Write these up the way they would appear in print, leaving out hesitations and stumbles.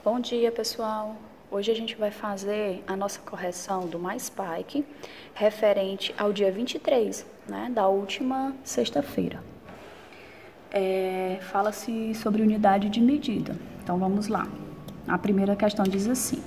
Bom dia, pessoal! Hoje a gente vai fazer a nossa correção do MySpike referente ao dia 23, né, da última sexta-feira. Fala-se sobre unidade de medida. Então, vamos lá. A primeira questão diz assim: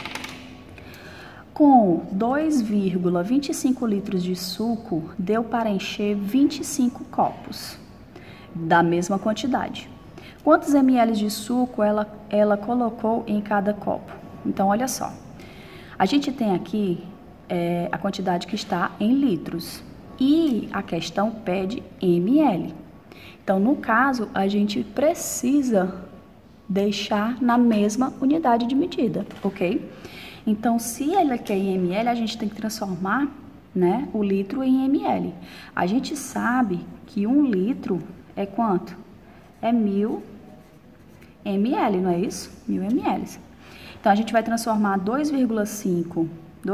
com 2,25 litros de suco, deu para encher 25 copos da mesma quantidade. Quantos ml de suco ela colocou em cada copo? Então, olha só. A gente tem aqui a quantidade que está em litros e a questão pede ml. Então, no caso, a gente precisa deixar na mesma unidade de medida, ok? Então, se ela quer em ml, a gente tem que transformar, né, o litro em ml. A gente sabe que 1 litro é quanto? É 1000 ml, não é isso? 1000 ml. Então, a gente vai transformar 2,25,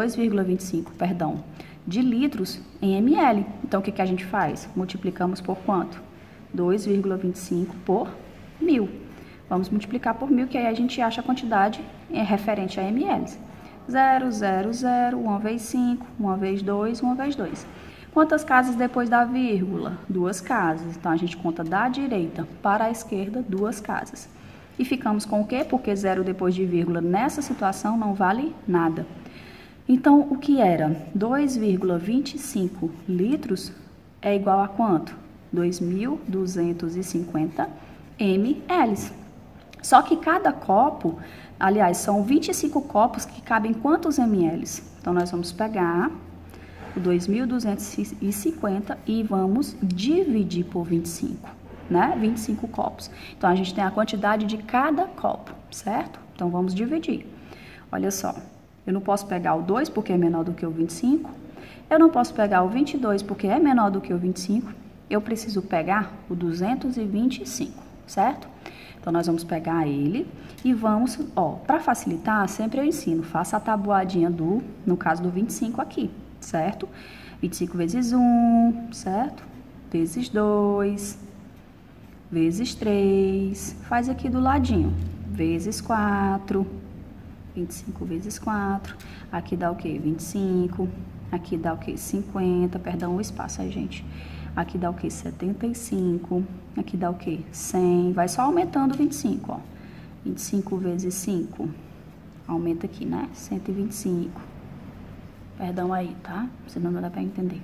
de litros em ml. Então, o que a gente faz? Multiplicamos por quanto? 2,25 por 1000. Vamos multiplicar por 1000, que aí a gente acha a quantidade referente a ml. 0, 0, 0, 1 vezes 5, 1 vezes 2, 1 vezes 2. Quantas casas depois da vírgula? 2 casas. Então, a gente conta da direita para a esquerda 2 casas. E ficamos com o quê? Porque 0 depois de vírgula nessa situação não vale nada. Então, o que era 2,25 litros é igual a quanto? 2.250 ml. Só que cada copo, aliás, são 25 copos que cabem quantos ml? Então, nós vamos pegar o 2.250 e vamos dividir por 25, né? 25 copos. Então, a gente tem a quantidade de cada copo, certo? Então, vamos dividir. Olha só, eu não posso pegar o 2 porque é menor do que o 25. Eu não posso pegar o 22 porque é menor do que o 25. Eu preciso pegar o 225, certo? Então, nós vamos pegar ele e vamos, para facilitar, sempre eu ensino, faça a tabuadinha no caso do 25 aqui, certo? 25 vezes 1, certo? Vezes 2, vezes 3, faz aqui do ladinho, vezes 4, 25 vezes 4, aqui dá o quê? 25, aqui dá o quê? 50, perdão o espaço aí, gente. Aqui dá o quê? 75. Aqui dá o quê? 100. Vai só aumentando 25, ó. 25 vezes 5. Aumenta aqui, né? 125. Perdão aí, tá? Senão não dá pra entender.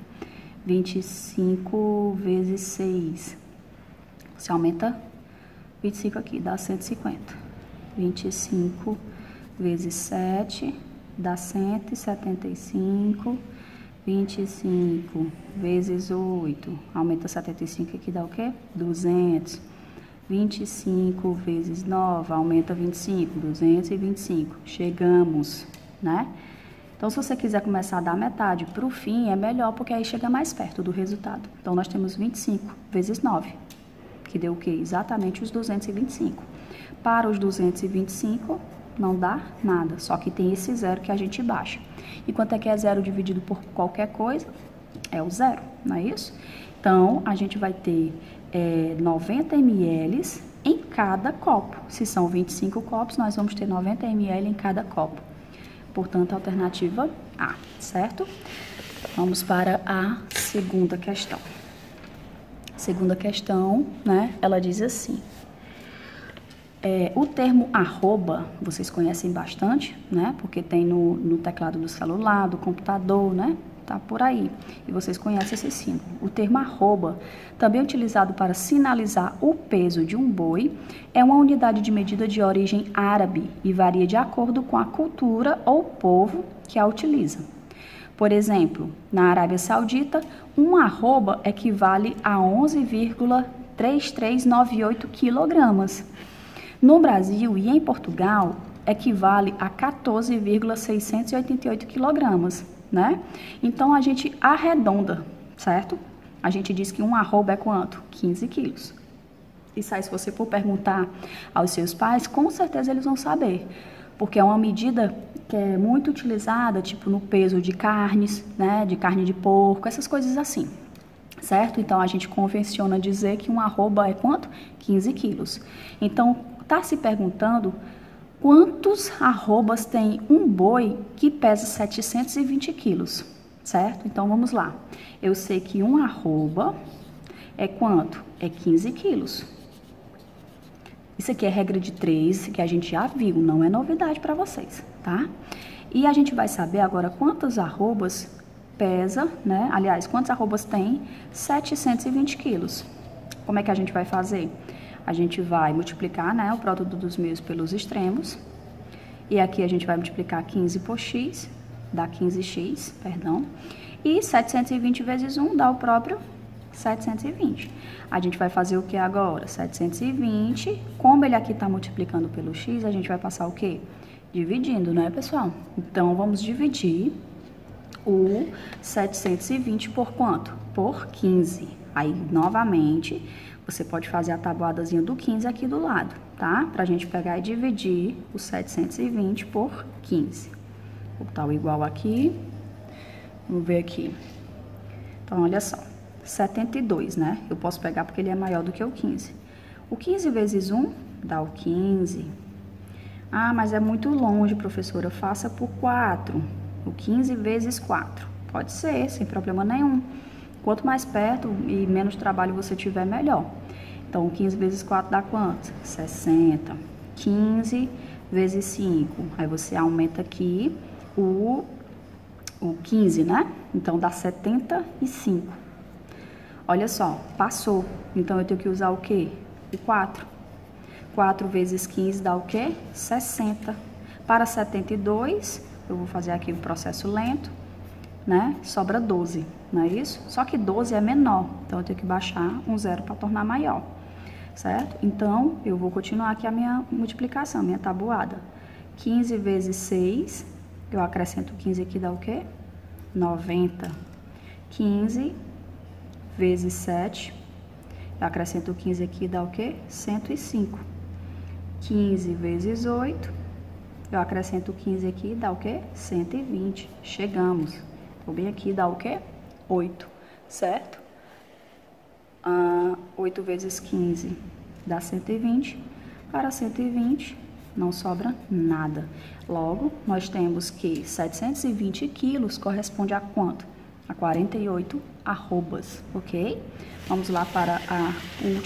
25 vezes 6. Você aumenta 25 aqui, dá 150. 25 vezes 7, dá 175. 25 vezes 8, aumenta 75, aqui dá o quê? 200. 25 vezes 9, aumenta 25, 225. Chegamos, né? Então, se você quiser começar a dar metade para o fim, é melhor, porque aí chega mais perto do resultado. Então, nós temos 25 vezes 9, que deu o quê? Exatamente os 225. Para os 225, não dá nada, só que tem esse zero que a gente baixa. E quanto é que é zero dividido por qualquer coisa? É o zero, não é isso? Então, a gente vai ter 90 ml em cada copo. Se são 25 copos, nós vamos ter 90 ml em cada copo. Portanto, a alternativa A, certo? Vamos para a segunda questão. Segunda questão, né? Ela diz assim: o termo arroba, vocês conhecem bastante, né? Porque tem no teclado do celular, do computador, né? Tá por aí. E vocês conhecem esse símbolo. O termo arroba, também utilizado para sinalizar o peso de um boi, é uma unidade de medida de origem árabe e varia de acordo com a cultura ou povo que a utiliza. Por exemplo, na Arábia Saudita, um arroba equivale a 11,3398 quilogramas. No Brasil e em Portugal, equivale a 14,688 quilogramas, né? Então, a gente arredonda, certo? A gente diz que um arroba é quanto? 15 quilos. Isso aí, se você for perguntar aos seus pais, com certeza eles vão saber. Porque é uma medida que é muito utilizada, tipo, no peso de carnes, né? De carne de porco, essas coisas assim. Certo? Então, a gente convenciona dizer que um arroba é quanto? 15 quilos. Então, tá se perguntando quantos arrobas tem um boi que pesa 720 quilos, certo? Então, vamos lá. Eu sei que um arroba é quanto? É 15 quilos. Isso aqui é regra de 3, que a gente já viu, não é novidade para vocês, tá? E a gente vai saber agora quantas arrobas pesa, né? Aliás, quantas arrobas tem 720 quilos. Como é que a gente vai fazer? A gente vai multiplicar, né, o produto dos meios pelos extremos. E aqui a gente vai multiplicar 15 por x, dá 15x, perdão. E 720 vezes 1 dá o próprio 720. A gente vai fazer o que agora? 720, como ele aqui está multiplicando pelo x, a gente vai passar o quê? Dividindo, né, pessoal? Então, vamos dividir o 720 por quanto? Por 15. Aí, novamente, você pode fazer a tabuadazinha do 15 aqui do lado, tá? Pra gente pegar e dividir o 720 por 15. Vou botar o igual aqui. Vamos ver aqui. Então, olha só. 72, né? Eu posso pegar porque ele é maior do que o 15. O 15 vezes 1 dá o 15. Ah, mas é muito longe, professora. Faça por 4. O 15 vezes 4. Pode ser, sem problema nenhum. Quanto mais perto e menos trabalho você tiver, melhor. Então, 15 vezes 4 dá quanto? 60. 15 vezes 5. Aí você aumenta aqui o 15, né? Então, dá 75. Olha só, passou. Então, eu tenho que usar o quê? O 4. 4 vezes 15 dá o quê? 60. Para 72, eu vou fazer aqui o processo lento, né? Sobra 12, não é isso? Só que 12 é menor, então eu tenho que baixar um zero para tornar maior, certo? Então, eu vou continuar aqui a minha multiplicação, minha tabuada. 15 vezes 6, eu acrescento 15 aqui, dá o quê? 90. 15 vezes 7, eu acrescento 15 aqui, dá o quê? 105. 15 vezes 8, eu acrescento 15 aqui, dá o quê? 120. Chegamos. Vou bem aqui, dá o quê? 8, certo? 8 vezes 15 dá 120. Para 120, não sobra nada. Logo, nós temos que 720 quilos corresponde a quanto? A 48 arrobas, ok? Vamos lá para a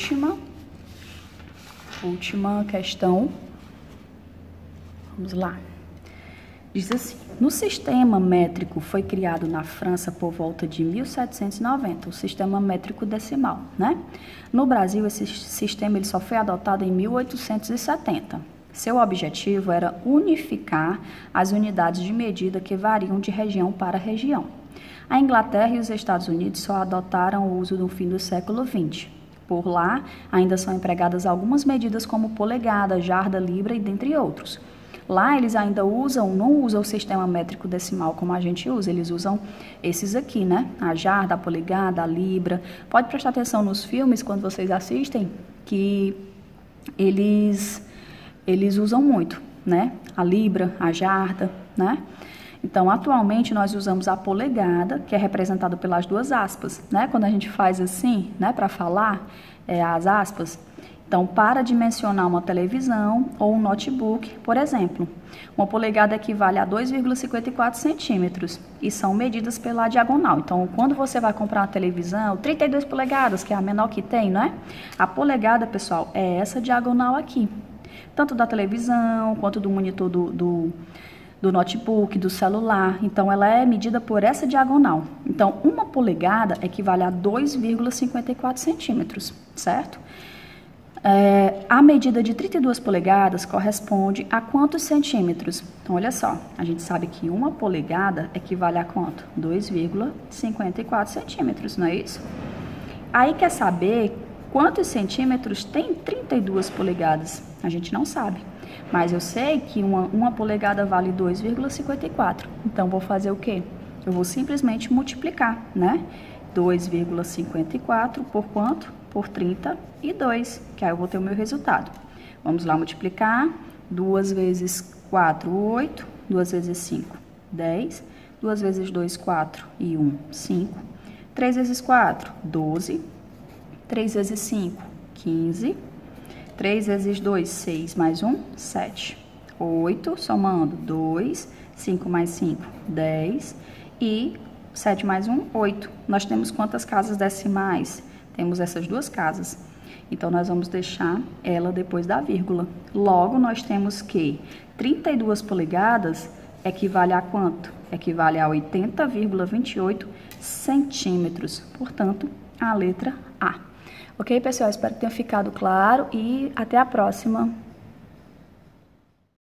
última questão. Vamos lá. Diz assim: no sistema métrico foi criado na França por volta de 1790, o sistema métrico decimal, né? No Brasil, esse sistema ele só foi adotado em 1870. Seu objetivo era unificar as unidades de medida que variam de região para região. A Inglaterra e os Estados Unidos só adotaram o uso no fim do século XX. Por lá, ainda são empregadas algumas medidas como polegada, jarda, libra e dentre outros. Lá eles ainda não usam o sistema métrico decimal como a gente usa, eles usam esses aqui, né? A jarda, a polegada, a libra. Pode prestar atenção nos filmes quando vocês assistem, que eles usam muito, né? A libra, a jarda, né? Então, atualmente, nós usamos a polegada, que é representada pelas duas aspas, né? Quando a gente faz assim, né, para falar, as aspas. Então, para dimensionar uma televisão ou um notebook, por exemplo, uma polegada equivale a 2,54 centímetros e são medidas pela diagonal. Então, quando você vai comprar uma televisão, 32 polegadas, que é a menor que tem, não é? A polegada, pessoal, é essa diagonal aqui. Tanto da televisão, quanto do monitor do notebook, do celular. Então, ela é medida por essa diagonal. Então, uma polegada equivale a 2,54 centímetros, certo? A medida de 32 polegadas corresponde a quantos centímetros? Então, olha só, a gente sabe que uma polegada equivale a quanto? 2,54 centímetros, não é isso? Aí, quer saber quantos centímetros tem 32 polegadas? A gente não sabe, mas eu sei que uma polegada vale 2,54. Então, vou fazer o quê? Eu vou simplesmente multiplicar, né? 2,54 por quanto? Por 32, que aí eu vou ter o meu resultado. Vamos lá multiplicar. 2 vezes 4, 8. 2 vezes 5, 10. 2 vezes 2, 4. E 1, 5. 3 vezes 4, 12. 3 vezes 5, 15. 3 vezes 2, 6. Mais 1, 7. 8, somando 2, 5 mais 5, 10 e 7 mais 1, 8. Nós temos quantas casas decimais? Temos essas duas casas. Então, nós vamos deixar ela depois da vírgula. Logo, nós temos que 32 polegadas equivale a quanto? Equivale a 80,28 centímetros. Portanto, a letra A. Ok, pessoal? Espero que tenha ficado claro e até a próxima.